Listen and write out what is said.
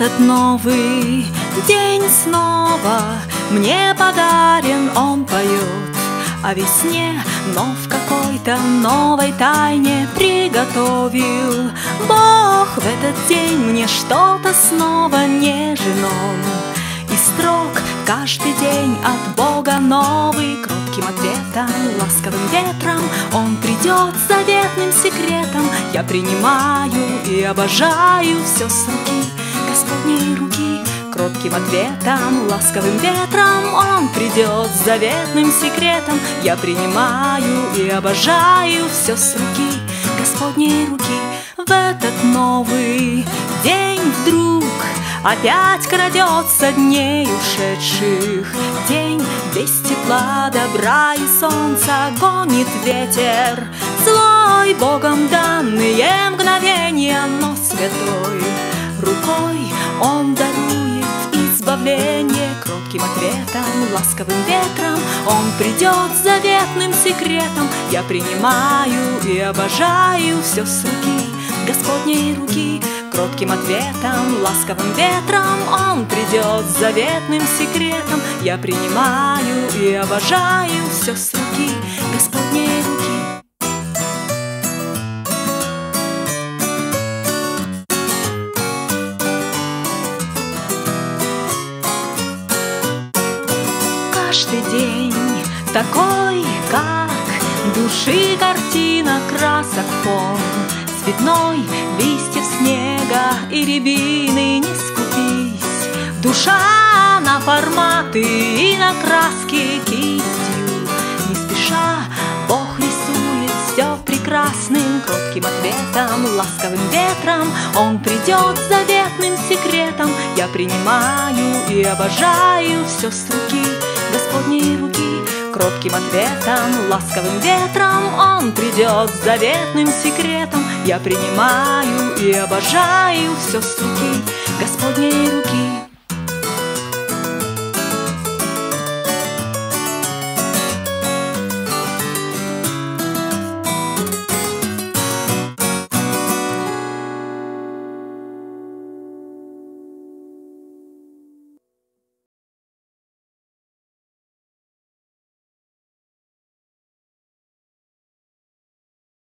этот новый день снова мне подарен, он поет о весне, но в какой-то новой тайне приготовил Бог в этот день мне что-то снова нежен он. И строг каждый день от Бога новый, кротким ответом, ласковым ветром он придет с заветным секретом. Я принимаю и обожаю все с руки Господней руки. Кротким ответом, ласковым ветром он придет с заветным секретом. Я принимаю и обожаю все с руки Господней руки. В этот новый день вдруг опять крадется дней ушедших день. Без тепла, добра и солнца гонит ветер злой, Богом данные мгновения, но святой рукой он дарует избавление. Кротким ответом, ласковым ветром он придет с заветным секретом. Я принимаю и обожаю все с руки Господней руки. Кротким ответом, ласковым ветром он придет с заветным секретом. Я принимаю и обожаю все с руки Господней руки. Каждый день такой, как души картина, красок фон цветной, листьев снега и рябины. Не скупись, душа, на форматы и на краски кистью. Не спеша Бог рисует все прекрасным. Кротким ответом, ласковым ветром он придет с заветным секретом. Я принимаю и обожаю все с руки Господней руки. Кротким ответом, ласковым ветром он придет с заветным секретом. Я принимаю и обожаю все с руки Господней руки.